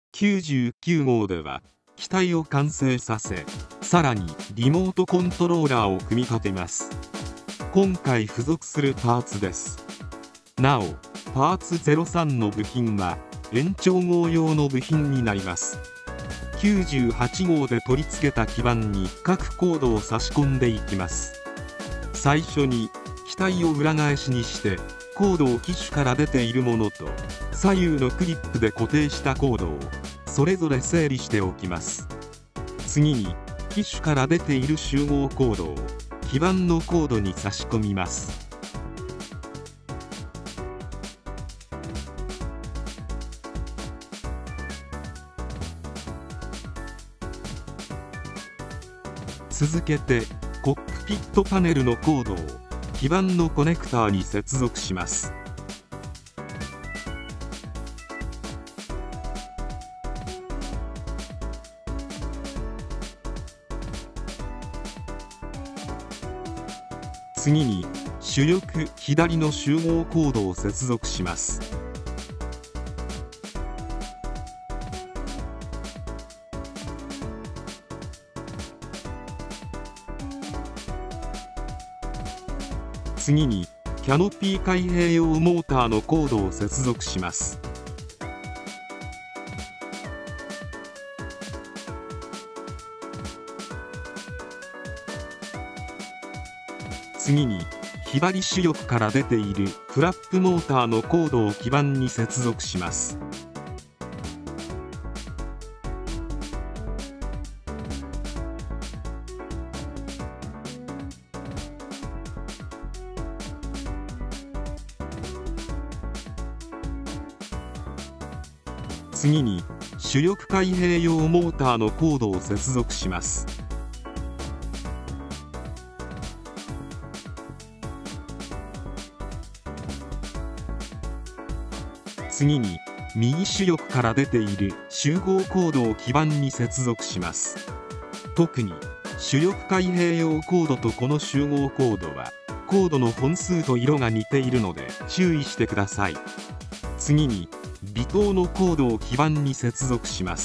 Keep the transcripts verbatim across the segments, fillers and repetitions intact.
きゅうじゅうきゅうごうでは機体を完成させ、さらにリモートコントローラーを組み立てます。今回付属するパーツです。なおパーツゼロさんの部品は延長号用の部品になります。きゅうじゅうはちごうで取り付けた基板に各コードを差し込んでいきます。最初に機体を裏返しにしてコードを機種から出ているものと左右のクリップで固定したコードをそれぞれ整理しておきます。次に機種から出ている集合コードを基板のコードに差し込みます。続けてコックピットパネルのコードを基板のコネクターに接続します。次に主翼左の集合コードを接続します。次にキャノピー開閉用モーターのコードを接続します。次に左主翼から出ているフラップモーターのコードを基板に接続します。次に主翼開閉用モーターのコードを接続します。次に右主翼から出ている集合コードを基板に接続します。特に主翼開閉用コードとこの集合コードはコードの本数と色が似ているので注意してください。次に尾頭のコードを基板に接続します。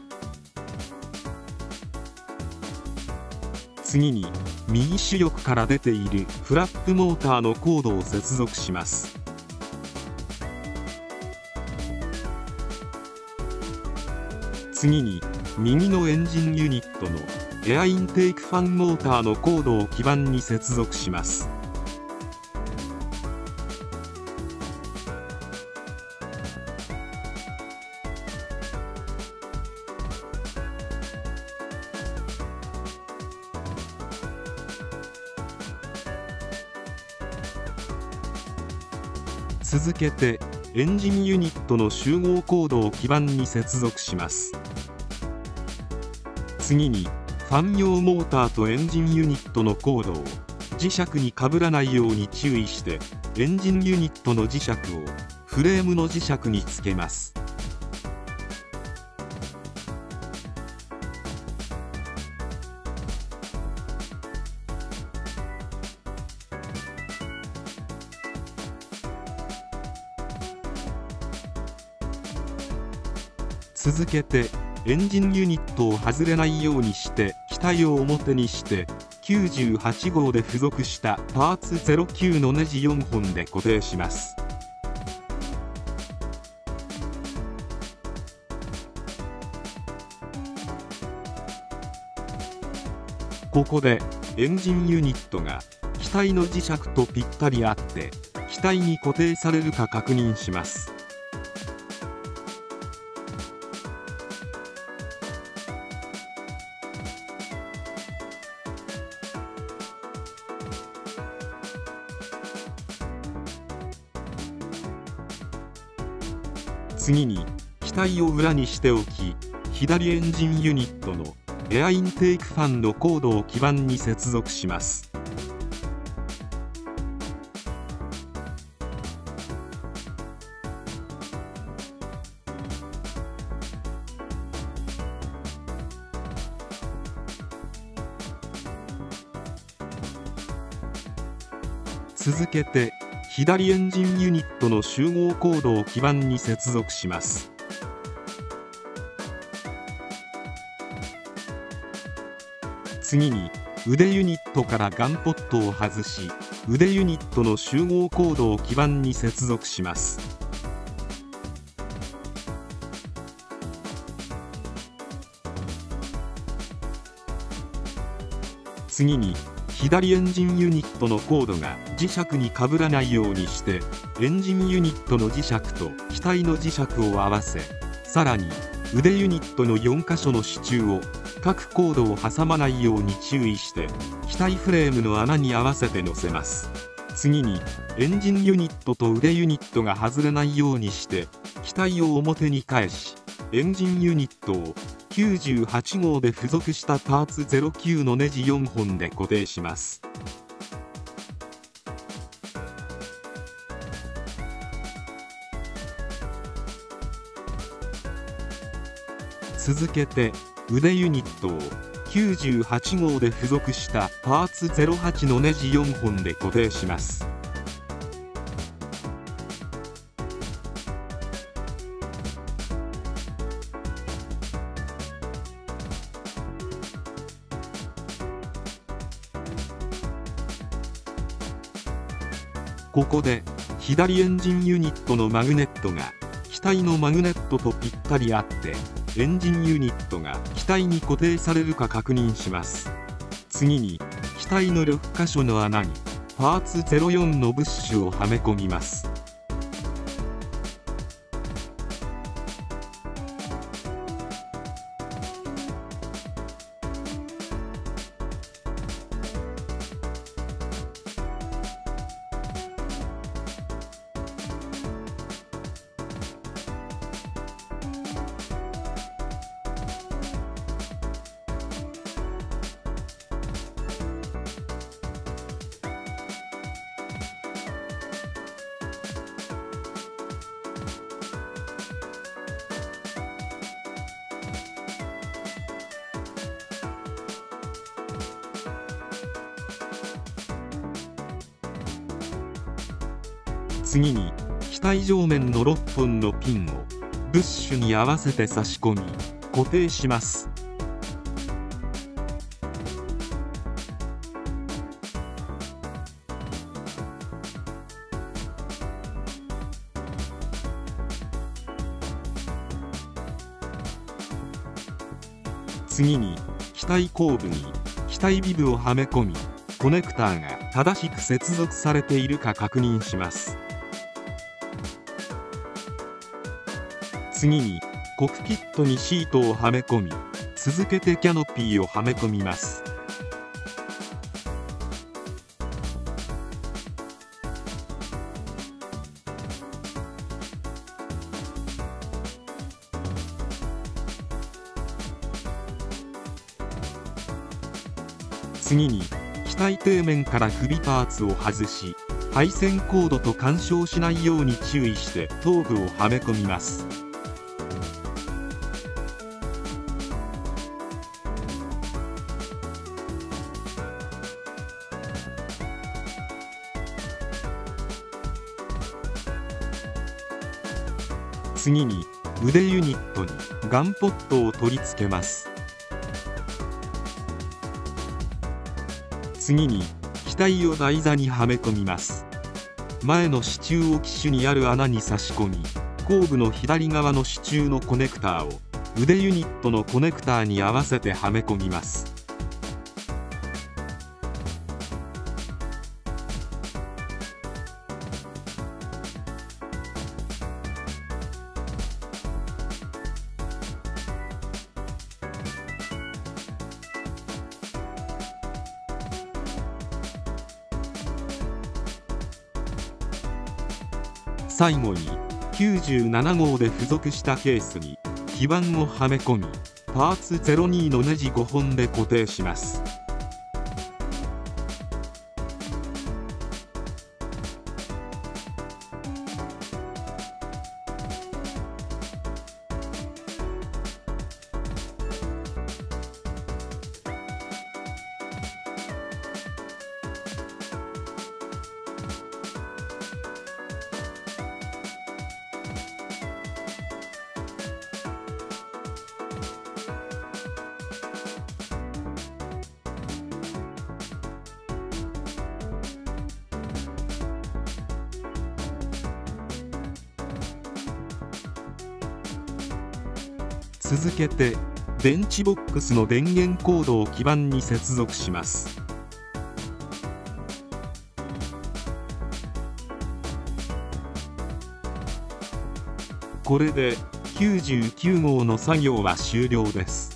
次に右主翼から出ているフラップモーターのコードを接続します。次に右のエンジンユニットのエアインテークファンモーターのコードを基板に接続します。続けてエンジンユニットの集合コードを基板に接続します。次にファン用モーターとエンジンユニットのコードを磁石にかぶらないように注意してエンジンユニットの磁石をフレームの磁石につけます。続けてエンジンユニットを外れないようにして機体を表にしてきゅうじゅうはちごうで付属したパーツゼロきゅうのネジよんほんで固定します。ここでエンジンユニットが機体の磁石とぴったり合って機体に固定されるか確認します。次に機体を裏にしておき左エンジンユニットのエアインテークファンのコードを基板に接続します。続けて左エンジンユニットの集合コードを基板に接続します。 次に腕ユニットからガンポットを外し、腕ユニットの集合コードを基板に接続します。次に左エンジンユニットのコードが磁石にかぶらないようにして、エンジンユニットの磁石と機体の磁石を合わせ、さらに腕ユニットのよんかしょの支柱を各コードを挟まないように注意して、機体フレームの穴に合わせて乗せます。次にエンジンユニットと腕ユニットが外れないようにして機体を表に返し、エンジンユニットをきゅうじゅうはちごうで付属したパーツゼロきゅうのネジよんほんで固定します。続けて腕ユニットをきゅうじゅうはちごうで付属したパーツゼロはちのネジよんほんで固定します。ここで左エンジンユニットのマグネットが機体のマグネットとぴったり合って、エンジンユニットが機体に固定されるか確認します。次に機体のろっかしょの穴にパーツゼロよんのブッシュをはめ込みます。次に機体上面のろっぽんのピンをブッシュに合わせて差し込み固定します。次に機体後部に機体ビブをはめ込み、コネクターが正しく接続されているか確認します。次にコックピットにシートをはめ込み、続けてキャノピーをはめ込みます。次に機体底面から首パーツを外し、配線コードと干渉しないように注意して頭部をはめ込みます。次に腕ユニットにガンポットを取り付けます。次に機体を台座にはめ込みます。前の支柱を機種にある穴に差し込み、後部の左側の支柱のコネクターを腕ユニットのコネクターに合わせてはめ込みます。最後にきゅうじゅうななごうで付属したケースに基板をはめ込み、パーツゼロにのネジごほんで固定します。 続けて電池ボックスの電源コードを基板に接続します。これできゅうじゅうきゅう号の作業は終了です。